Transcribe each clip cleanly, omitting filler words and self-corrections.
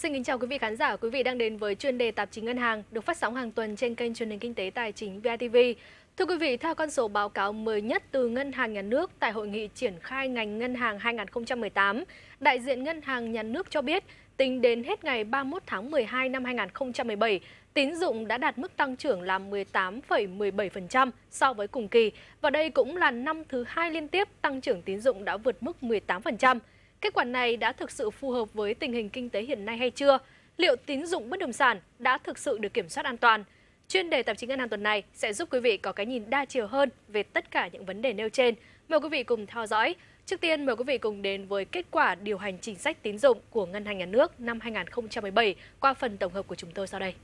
Xin kính chào quý vị khán giả, quý vị đang đến với chuyên đề tạp chí ngân hàng được phát sóng hàng tuần trên kênh truyền hình kinh tế tài chính VTV. Thưa quý vị, theo con số báo cáo mới nhất từ Ngân hàng Nhà nước tại hội nghị triển khai ngành ngân hàng 2018, đại diện Ngân hàng Nhà nước cho biết, tính đến hết ngày 31 tháng 12 năm 2017, tín dụng đã đạt mức tăng trưởng là 18,17% so với cùng kỳ, và đây cũng là năm thứ hai liên tiếp tăng trưởng tín dụng đã vượt mức 18%. Kết quả này đã thực sự phù hợp với tình hình kinh tế hiện nay hay chưa? Liệu tín dụng bất động sản đã thực sự được kiểm soát an toàn? Chuyên đề tạp chí ngân hàng tuần này sẽ giúp quý vị có cái nhìn đa chiều hơn về tất cả những vấn đề nêu trên. Mời quý vị cùng theo dõi. Trước tiên, mời quý vị cùng đến với kết quả điều hành chính sách tín dụng của Ngân hàng Nhà nước năm 2017 qua phần tổng hợp của chúng tôi sau đây.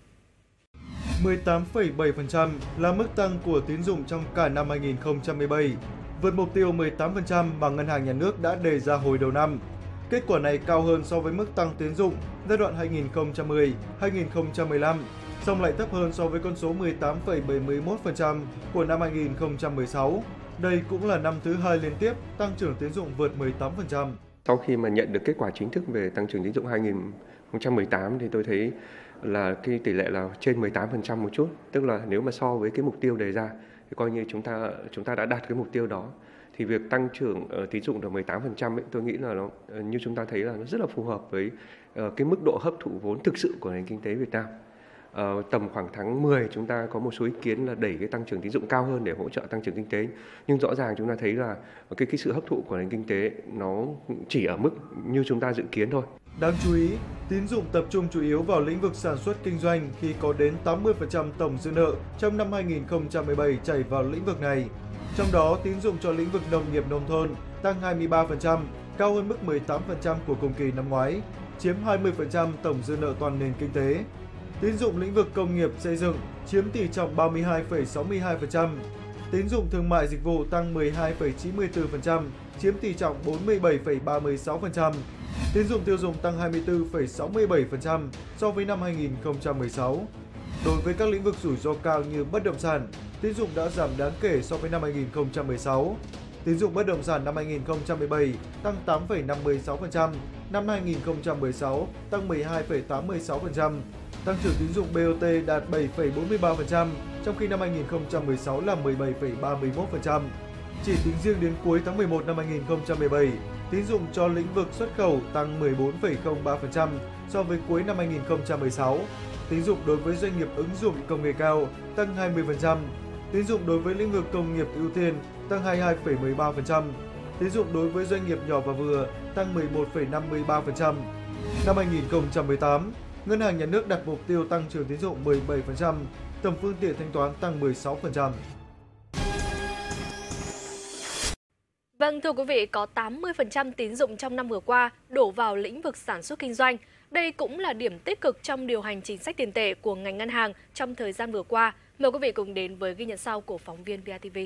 18,7% là mức tăng của tín dụng trong cả năm 2017, vượt mục tiêu 18% mà Ngân hàng Nhà nước đã đề ra hồi đầu năm. Kết quả này cao hơn so với mức tăng tín dụng giai đoạn 2010-2015, song lại thấp hơn so với con số 18,71% của năm 2016. Đây cũng là năm thứ hai liên tiếp tăng trưởng tín dụng vượt 18%. Sau khi mà nhận được kết quả chính thức về tăng trưởng tín dụng 2018 thì tôi thấy là cái tỷ lệ là trên 18% một chút, tức là nếu mà so với cái mục tiêu đề ra thì coi như chúng ta đã đạt cái mục tiêu đó, thì việc tăng trưởng tín dụng được 18% ấy, tôi nghĩ là nó như chúng ta thấy là nó rất là phù hợp với cái mức độ hấp thụ vốn thực sự của nền kinh tế Việt Nam. Tầm khoảng tháng 10 chúng ta có một số ý kiến là đẩy cái tăng trưởng tín dụng cao hơn để hỗ trợ tăng trưởng kinh tế, nhưng rõ ràng chúng ta thấy là cái sự hấp thụ của nền kinh tế nó chỉ ở mức như chúng ta dự kiến thôi. Đáng chú ý, tín dụng tập trung chủ yếu vào lĩnh vực sản xuất kinh doanh khi có đến 80% tổng dư nợ trong năm 2017 chảy vào lĩnh vực này. Trong đó, tín dụng cho lĩnh vực nông nghiệp nông thôn tăng 23%, cao hơn mức 18% của cùng kỳ năm ngoái, chiếm 20% tổng dư nợ toàn nền kinh tế. Tín dụng lĩnh vực công nghiệp xây dựng chiếm tỷ trọng 32,62%. Tín dụng thương mại dịch vụ tăng 12,94%, chiếm tỷ trọng 47,36%. Tín dụng tiêu dùng tăng 24,67% so với năm 2016. Đối với các lĩnh vực rủi ro cao như bất động sản, tín dụng đã giảm đáng kể so với năm 2016. Tín dụng bất động sản năm 2017 tăng 8,56%, năm 2016 tăng 12,86%. Tăng trưởng tín dụng BOT đạt 7,43%, trong khi năm 2016 là 17,31%. Chỉ tính riêng đến cuối tháng 11 năm 2017, tín dụng cho lĩnh vực xuất khẩu tăng 14,03% so với cuối năm 2016. Tín dụng đối với doanh nghiệp ứng dụng công nghệ cao tăng 20%. Tín dụng đối với lĩnh vực công nghiệp ưu tiên tăng 22,13%. Tín dụng đối với doanh nghiệp nhỏ và vừa tăng 11,53%. Năm 2018, Ngân hàng Nhà nước đặt mục tiêu tăng trưởng tín dụng 17%, tổng phương tiện thanh toán tăng 16%. Vâng, thưa quý vị, có 80% tín dụng trong năm vừa qua đổ vào lĩnh vực sản xuất kinh doanh. Đây cũng là điểm tích cực trong điều hành chính sách tiền tệ của ngành ngân hàng trong thời gian vừa qua. Mời quý vị cùng đến với ghi nhận sau của phóng viên VTV.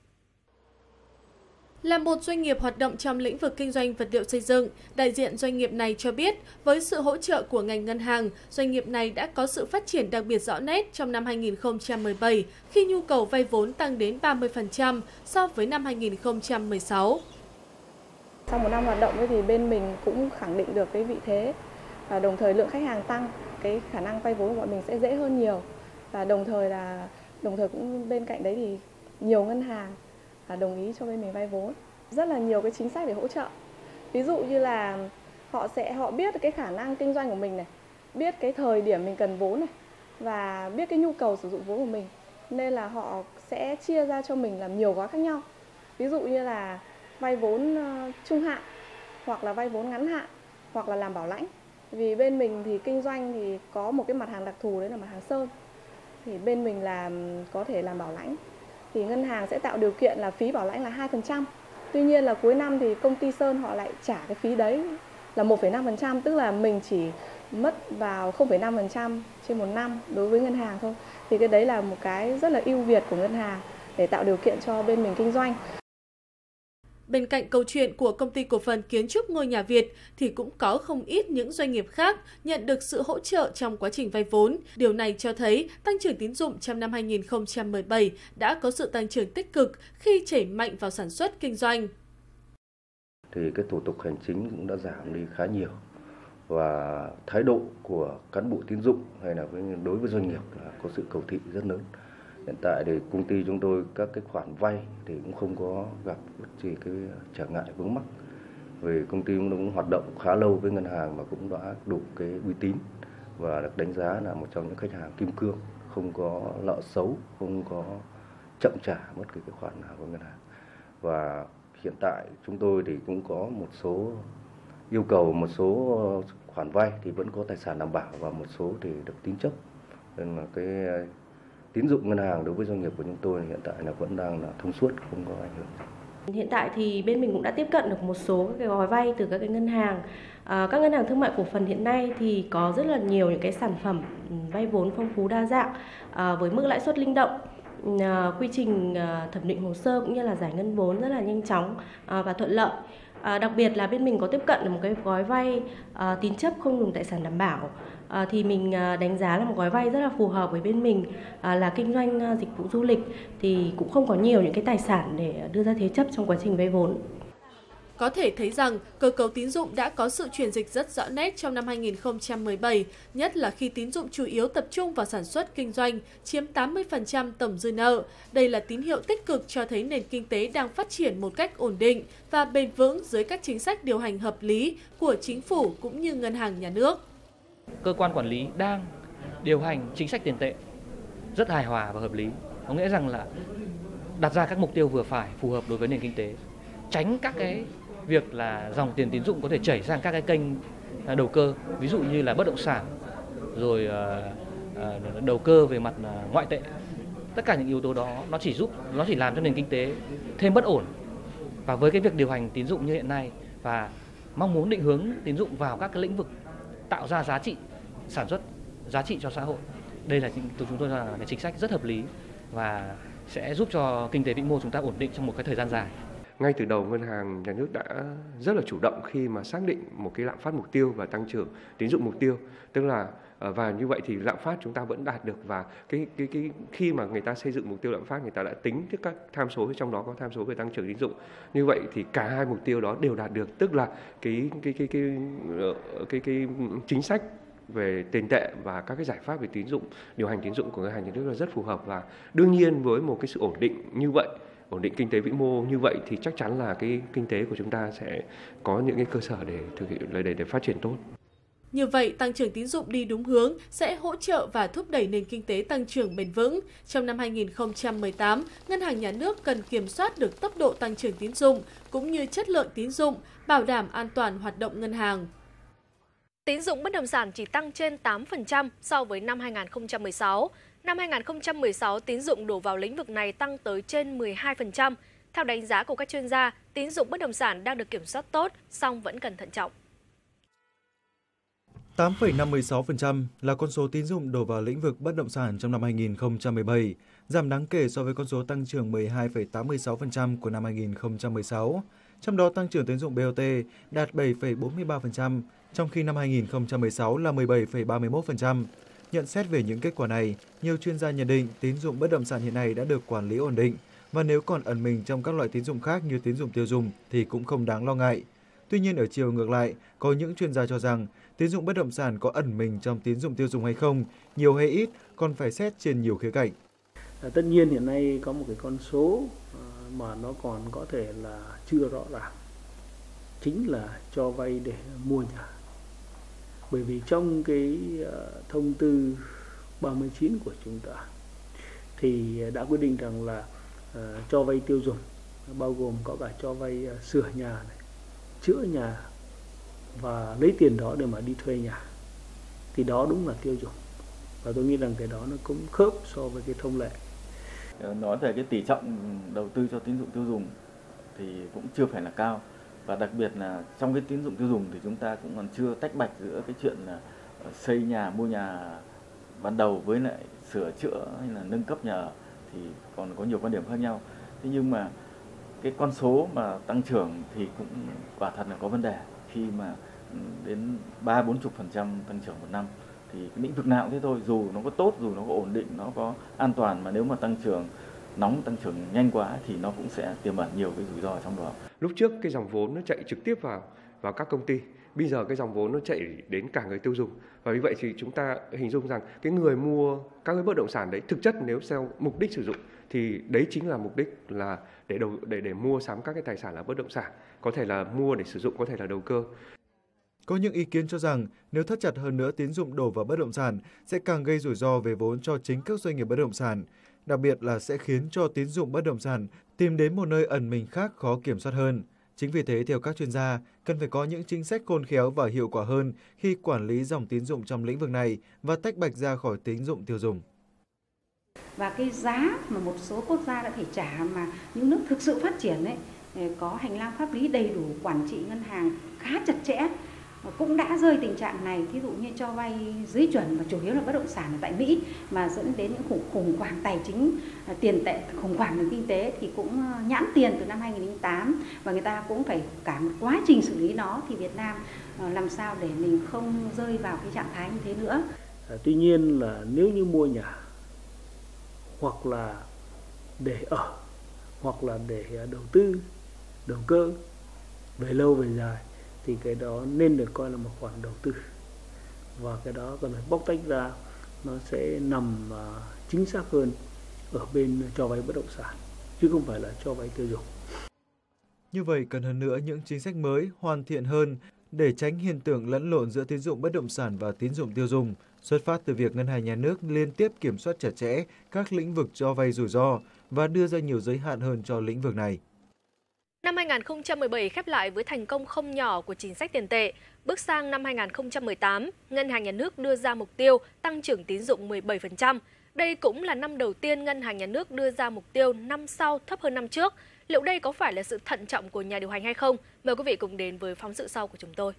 Là một doanh nghiệp hoạt động trong lĩnh vực kinh doanh vật liệu xây dựng, đại diện doanh nghiệp này cho biết, với sự hỗ trợ của ngành ngân hàng, doanh nghiệp này đã có sự phát triển đặc biệt rõ nét trong năm 2017 khi nhu cầu vay vốn tăng đến 30% so với năm 2016. Sau một năm hoạt động thì bên mình cũng khẳng định được cái vị thế, và đồng thời lượng khách hàng tăng, cái khả năng vay vốn của bọn mình sẽ dễ hơn nhiều, và đồng thời cũng bên cạnh đấy thì nhiều ngân hàng đồng ý cho bên mình vay vốn. Rất là nhiều cái chính sách để hỗ trợ. Ví dụ như là họ biết cái khả năng kinh doanh của mình này, biết cái thời điểm mình cần vốn này, và biết cái nhu cầu sử dụng vốn của mình. Nên là họ sẽ chia ra cho mình làm nhiều gói khác nhau. Ví dụ như là vay vốn trung hạn, hoặc là vay vốn ngắn hạn, hoặc là làm bảo lãnh. Vì bên mình thì kinh doanh thì có một cái mặt hàng đặc thù, đấy là mặt hàng sơn. Thì bên mình có thể làm bảo lãnh. Thì ngân hàng sẽ tạo điều kiện là phí bảo lãnh là 2%. Tuy nhiên là cuối năm thì công ty sơn họ lại trả cái phí đấy là 1,5%, tức là mình chỉ mất vào 0,5% trên một năm đối với ngân hàng thôi. Thì cái đấy là một cái rất là ưu việt của ngân hàng để tạo điều kiện cho bên mình kinh doanh. Bên cạnh câu chuyện của Công ty Cổ phần Kiến trúc Ngôi nhà Việt thì cũng có không ít những doanh nghiệp khác nhận được sự hỗ trợ trong quá trình vay vốn. Điều này cho thấy tăng trưởng tín dụng trong năm 2017 đã có sự tăng trưởng tích cực khi chảy mạnh vào sản xuất kinh doanh. Thì cái thủ tục hành chính cũng đã giảm đi khá nhiều. và thái độ của cán bộ tín dụng hay là đối với doanh nghiệp là có sự cầu thị rất lớn. Hiện tại thì công ty chúng tôi các cái khoản vay thì cũng không có gặp bất kỳ cái trở ngại vướng mắc. Vì công ty cũng hoạt động khá lâu với ngân hàng và cũng đã đủ cái uy tín và được đánh giá là một trong những khách hàng kim cương, không có nợ xấu, không có chậm trả bất kỳ cái khoản nào của ngân hàng. Và hiện tại chúng tôi thì cũng có một số yêu cầu, một số khoản vay thì vẫn có tài sản đảm bảo và một số thì được tín chấp. Nên là cái tín dụng ngân hàng đối với doanh nghiệp của chúng tôi hiện tại là vẫn đang là thông suốt, không có ảnh hưởng. Hiện tại thì bên mình cũng đã tiếp cận được một số các cái gói vay từ các cái ngân hàng. Các ngân hàng thương mại cổ phần hiện nay thì có rất là nhiều những cái sản phẩm vay vốn phong phú đa dạng với mức lãi suất linh động, quy trình thẩm định hồ sơ cũng như là giải ngân vốn rất là nhanh chóng và thuận lợi. Đặc biệt là bên mình có tiếp cận được một cái gói vay tín chấp không dùng tài sản đảm bảo, thì mình đánh giá là một gói vay rất là phù hợp với bên mình, là kinh doanh dịch vụ du lịch thì cũng không có nhiều những cái tài sản để đưa ra thế chấp trong quá trình vay vốn. Có thể thấy rằng cơ cấu tín dụng đã có sự chuyển dịch rất rõ nét trong năm 2017, nhất là khi tín dụng chủ yếu tập trung vào sản xuất kinh doanh, chiếm 80% tổng dư nợ. Đây là tín hiệu tích cực cho thấy nền kinh tế đang phát triển một cách ổn định và bền vững dưới các chính sách điều hành hợp lý của chính phủ cũng như ngân hàng nhà nước. Cơ quan quản lý đang điều hành chính sách tiền tệ rất hài hòa và hợp lý. Có nghĩa rằng là đặt ra các mục tiêu vừa phải, phù hợp đối với nền kinh tế, tránh các cái việc là dòng tiền tín dụng có thể chảy sang các cái kênh đầu cơ, ví dụ như là bất động sản, rồi đầu cơ về mặt ngoại tệ. Tất cả những yếu tố đó nó chỉ làm cho nền kinh tế thêm bất ổn. Và với cái việc điều hành tín dụng như hiện nay và mong muốn định hướng tín dụng vào các cái lĩnh vực tạo ra giá trị sản xuất, giá trị cho xã hội, đây là chúng tôi cho rằng là cái chính sách rất hợp lý và sẽ giúp cho kinh tế vĩ mô chúng ta ổn định trong một cái thời gian dài. Ngay từ đầu, Ngân hàng Nhà nước đã rất là chủ động khi mà xác định một cái lạm phát mục tiêu và tăng trưởng tín dụng mục tiêu, tức là và như vậy thì lạm phát chúng ta vẫn đạt được, và cái khi mà người ta xây dựng mục tiêu lạm phát, người ta đã tính trước các tham số, trong đó có tham số về tăng trưởng tín dụng. Như vậy thì cả hai mục tiêu đó đều đạt được, tức là cái chính sách về tiền tệ và các cái giải pháp về tín dụng, điều hành tín dụng của Ngân hàng Nhà nước là rất phù hợp. Và đương nhiên với một cái sự ổn định như vậy, ổn định kinh tế vĩ mô như vậy thì chắc chắn là cái kinh tế của chúng ta sẽ có những cái cơ sở để thực hiện để phát triển tốt. Như vậy, tăng trưởng tín dụng đi đúng hướng sẽ hỗ trợ và thúc đẩy nền kinh tế tăng trưởng bền vững. Trong năm 2018, Ngân hàng Nhà nước cần kiểm soát được tốc độ tăng trưởng tín dụng cũng như chất lượng tín dụng, bảo đảm an toàn hoạt động ngân hàng. Tín dụng bất động sản chỉ tăng trên 8% so với năm 2016. Năm 2016, tín dụng đổ vào lĩnh vực này tăng tới trên 12%. Theo đánh giá của các chuyên gia, tín dụng bất động sản đang được kiểm soát tốt, song vẫn cần thận trọng. 8,56% là con số tín dụng đổ vào lĩnh vực bất động sản trong năm 2017, giảm đáng kể so với con số tăng trưởng 12,86% của năm 2016. Trong đó, tăng trưởng tín dụng BOT đạt 7,43%, trong khi năm 2016 là 17,31%. Nhận xét về những kết quả này, nhiều chuyên gia nhận định tín dụng bất động sản hiện nay đã được quản lý ổn định, và nếu còn ẩn mình trong các loại tín dụng khác như tín dụng tiêu dùng thì cũng không đáng lo ngại. Tuy nhiên, ở chiều ngược lại, có những chuyên gia cho rằng tín dụng bất động sản có ẩn mình trong tín dụng tiêu dùng hay không, nhiều hay ít, còn phải xét trên nhiều khía cạnh. Tất nhiên hiện nay có một cái con số mà nó còn có thể là chưa rõ ràng, chính là cho vay để mua nhà. Bởi vì trong cái thông tư 39 của chúng ta thì đã quyết định rằng là cho vay tiêu dùng bao gồm có cả cho vay sửa nhà này, chữa nhà và lấy tiền đó để mà đi thuê nhà, thì đó đúng là tiêu dùng, và tôi nghĩ rằng cái đó nó cũng khớp so với cái thông lệ. Nói về cái tỷ trọng đầu tư cho tín dụng tiêu dùng thì cũng chưa phải là cao, và đặc biệt là trong cái tín dụng tiêu dùng thì chúng ta cũng còn chưa tách bạch giữa cái chuyện là xây nhà, mua nhà ban đầu với lại sửa chữa hay là nâng cấp nhà ở, thì còn có nhiều quan điểm khác nhau. Thế nhưng mà cái con số mà tăng trưởng thì cũng quả thật là có vấn đề, khi mà đến 30-40% tăng trưởng một năm thì cái lĩnh vực nào cũng thế thôi, dù nó có tốt, dù nó có ổn định, nó có an toàn, mà nếu mà tăng trưởng nóng, tăng trưởng nhanh quá thì nó cũng sẽ tiềm ẩn nhiều cái rủi ro trong đó. Lúc trước cái dòng vốn nó chạy trực tiếp vào các công ty, bây giờ cái dòng vốn nó chạy đến cả người tiêu dùng. Và vì vậy thì chúng ta hình dung rằng cái người mua các cái bất động sản đấy thực chất nếu theo mục đích sử dụng thì đấy chính là mục đích là để mua sắm các cái tài sản là bất động sản, có thể là mua để sử dụng, có thể là đầu cơ. Có những ý kiến cho rằng nếu thắt chặt hơn nữa tín dụng đổ vào bất động sản sẽ càng gây rủi ro về vốn cho chính các doanh nghiệp bất động sản, đặc biệt là sẽ khiến cho tín dụng bất động sản tìm đến một nơi ẩn mình khác khó kiểm soát hơn. Chính vì thế, theo các chuyên gia, cần phải có những chính sách khôn khéo và hiệu quả hơn khi quản lý dòng tín dụng trong lĩnh vực này và tách bạch ra khỏi tín dụng tiêu dùng. Và cái giá mà một số quốc gia đã phải trả mà những nước thực sự phát triển ấy, có hành lang pháp lý đầy đủ, quản trị ngân hàng khá chặt chẽ, cũng đã rơi tình trạng này, thí dụ như cho vay dưới chuẩn và chủ yếu là bất động sản ở tại Mỹ mà dẫn đến những khủng hoảng tài chính, tiền tệ, khủng hoảng nền kinh tế thì cũng nhãn tiền từ năm 2008 và người ta cũng phải cả một quá trình xử lý nó, thì Việt Nam làm sao để mình không rơi vào cái trạng thái như thế nữa. Tuy nhiên là nếu như mua nhà hoặc là để ở hoặc là để đầu tư, đầu cơ về lâu về dài thì cái đó nên được coi là một khoản đầu tư, và cái đó cần phải bóc tách ra, nó sẽ nằm chính xác hơn ở bên cho vay bất động sản chứ không phải là cho vay tiêu dùng. Như vậy cần hơn nữa những chính sách mới hoàn thiện hơn để tránh hiện tượng lẫn lộn giữa tín dụng bất động sản và tín dụng tiêu dùng, xuất phát từ việc Ngân hàng Nhà nước liên tiếp kiểm soát chặt chẽ các lĩnh vực cho vay rủi ro và đưa ra nhiều giới hạn hơn cho lĩnh vực này. Năm 2017 khép lại với thành công không nhỏ của chính sách tiền tệ. Bước sang năm 2018, Ngân hàng Nhà nước đưa ra mục tiêu tăng trưởng tín dụng 17%. Đây cũng là năm đầu tiên Ngân hàng Nhà nước đưa ra mục tiêu năm sau thấp hơn năm trước. Liệu đây có phải là sự thận trọng của nhà điều hành hay không? Mời quý vị cùng đến với phóng sự sau của chúng tôi.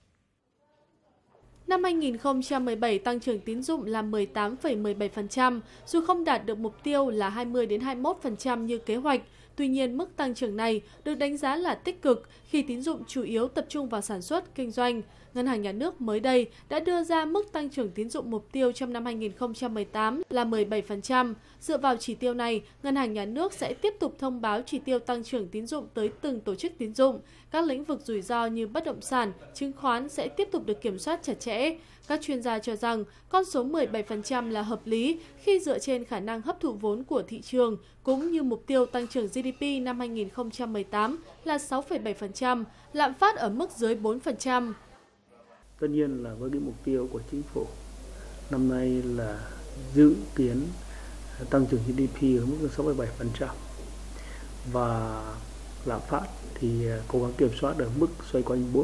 Năm 2017, tăng trưởng tín dụng là 18,17%, dù không đạt được mục tiêu là 20-21% như kế hoạch. Tuy nhiên, mức tăng trưởng này được đánh giá là tích cực khi tín dụng chủ yếu tập trung vào sản xuất, kinh doanh. Ngân hàng Nhà nước mới đây đã đưa ra mức tăng trưởng tín dụng mục tiêu trong năm 2018 là 17%. Dựa vào chỉ tiêu này, Ngân hàng Nhà nước sẽ tiếp tục thông báo chỉ tiêu tăng trưởng tín dụng tới từng tổ chức tín dụng. Các lĩnh vực rủi ro như bất động sản, chứng khoán sẽ tiếp tục được kiểm soát chặt chẽ. Các chuyên gia cho rằng con số 17% là hợp lý khi dựa trên khả năng hấp thụ vốn của thị trường, cũng như mục tiêu tăng trưởng GDP năm 2018 là 6,7%, lạm phát ở mức dưới 4%. Tất nhiên là với cái mục tiêu của chính phủ năm nay là dự kiến tăng trưởng GDP ở mức 6,7% và lạm phát thì cố gắng kiểm soát ở mức xoay quanh 4%.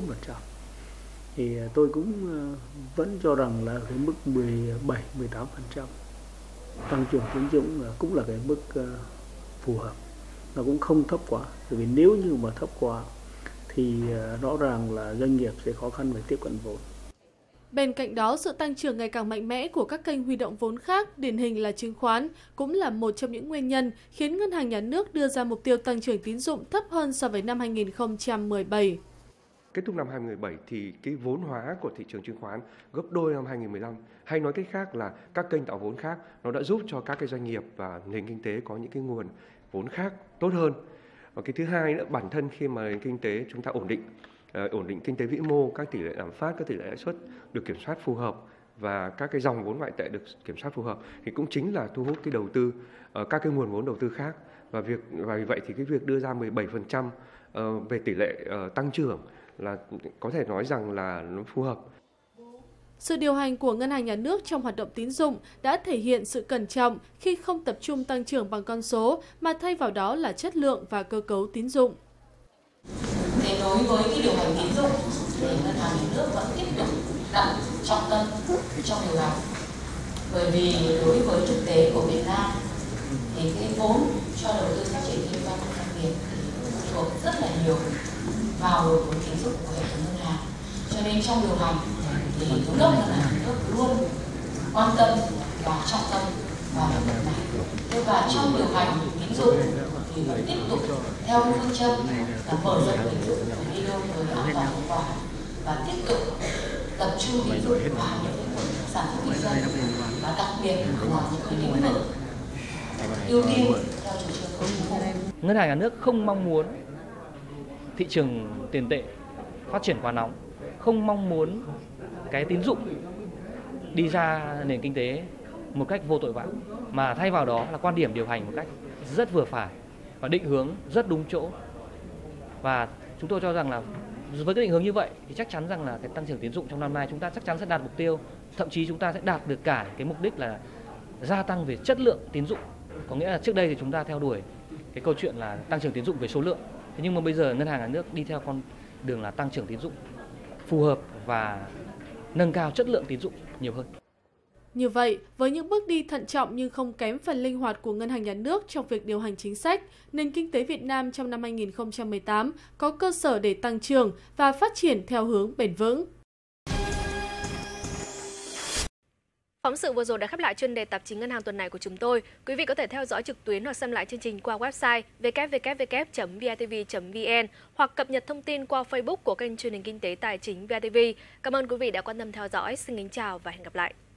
Thì tôi cũng vẫn cho rằng là cái mức 17-18% tăng trưởng tín dụng cũng là cái mức phù hợp, nó cũng không thấp quá, bởi vì nếu như mà thấp quá thì rõ ràng là doanh nghiệp sẽ khó khăn về tiếp cận vốn. Bên cạnh đó, sự tăng trưởng ngày càng mạnh mẽ của các kênh huy động vốn khác, điển hình là chứng khoán, cũng là một trong những nguyên nhân khiến Ngân hàng Nhà nước đưa ra mục tiêu tăng trưởng tín dụng thấp hơn so với năm 2017. Kết thúc năm 2017 thì cái vốn hóa của thị trường chứng khoán gấp đôi năm 2015. Hay nói cách khác là các kênh tạo vốn khác nó đã giúp cho các cái doanh nghiệp và nền kinh tế có những cái nguồn vốn khác tốt hơn. Và cái thứ hai nữa, bản thân khi mà nền kinh tế chúng ta ổn định kinh tế vĩ mô, các tỷ lệ lạm phát, các tỷ lệ lãi suất được kiểm soát phù hợp và các cái dòng vốn ngoại tệ được kiểm soát phù hợp thì cũng chính là thu hút cái đầu tư, các cái nguồn vốn đầu tư khác. Và vì vậy thì cái việc đưa ra 17% về tỷ lệ tăng trưởng là có thể nói rằng là nó phù hợp. Sự điều hành của Ngân hàng Nhà nước trong hoạt động tín dụng đã thể hiện sự cẩn trọng khi không tập trung tăng trưởng bằng con số, mà thay vào đó là chất lượng và cơ cấu tín dụng. Để đối với cái điều hành tín dụng thì Ngân hàng Nhà nước vẫn tiếp tục đặt trọng tâm trong điều hành. Bởi vì đối với thực tế của Việt Nam thì cái vốn cho đầu tư phát triển kinh doanh doanh nghiệp thì thuộc rất là nhiều vào nguồn vốn tín dụng của hệ thống ngân hàng. Cho nên trong điều hành thì thống đốc Ngân hàng Nhà nước luôn quan tâm và trọng tâm vào lĩnh vực này. Và trong điều hành tín dụng thì vẫn tiếp tục theo phương châm là mở rộng tín dụng để đi đâu với an toàn hiệu quả và tiếp tục tập trung tín dụng vào những lĩnh vực sản xuất kinh doanh và đặc biệt là những cái lĩnh vực ưu tiên theo chủ trương của chính phủ. Ngân hàng Nhà nước không mong muốn thị trường tiền tệ phát triển quá nóng, không mong muốn cái tín dụng đi ra nền kinh tế một cách vô tội vạ, mà thay vào đó là quan điểm điều hành một cách rất vừa phải và định hướng rất đúng chỗ. Và chúng tôi cho rằng là với cái định hướng như vậy thì chắc chắn rằng là cái tăng trưởng tín dụng trong năm nay chúng ta chắc chắn sẽ đạt mục tiêu, thậm chí chúng ta sẽ đạt được cả cái mục đích là gia tăng về chất lượng tín dụng. Có nghĩa là trước đây thì chúng ta theo đuổi cái câu chuyện là tăng trưởng tín dụng về số lượng. Thế nhưng mà bây giờ ngân hàng nhà nước đi theo con đường là tăng trưởng tín dụng phù hợp và nâng cao chất lượng tín dụng nhiều hơn. Như vậy, với những bước đi thận trọng nhưng không kém phần linh hoạt của Ngân hàng Nhà nước trong việc điều hành chính sách, nền kinh tế Việt Nam trong năm 2018 có cơ sở để tăng trưởng và phát triển theo hướng bền vững. Phóng sự vừa rồi đã khép lại chuyên đề tạp chí Ngân hàng tuần này của chúng tôi. Quý vị có thể theo dõi trực tuyến hoặc xem lại chương trình qua website www.vitv.vn hoặc cập nhật thông tin qua Facebook của kênh truyền hình kinh tế tài chính VTV. Cảm ơn quý vị đã quan tâm theo dõi. Xin kính chào và hẹn gặp lại.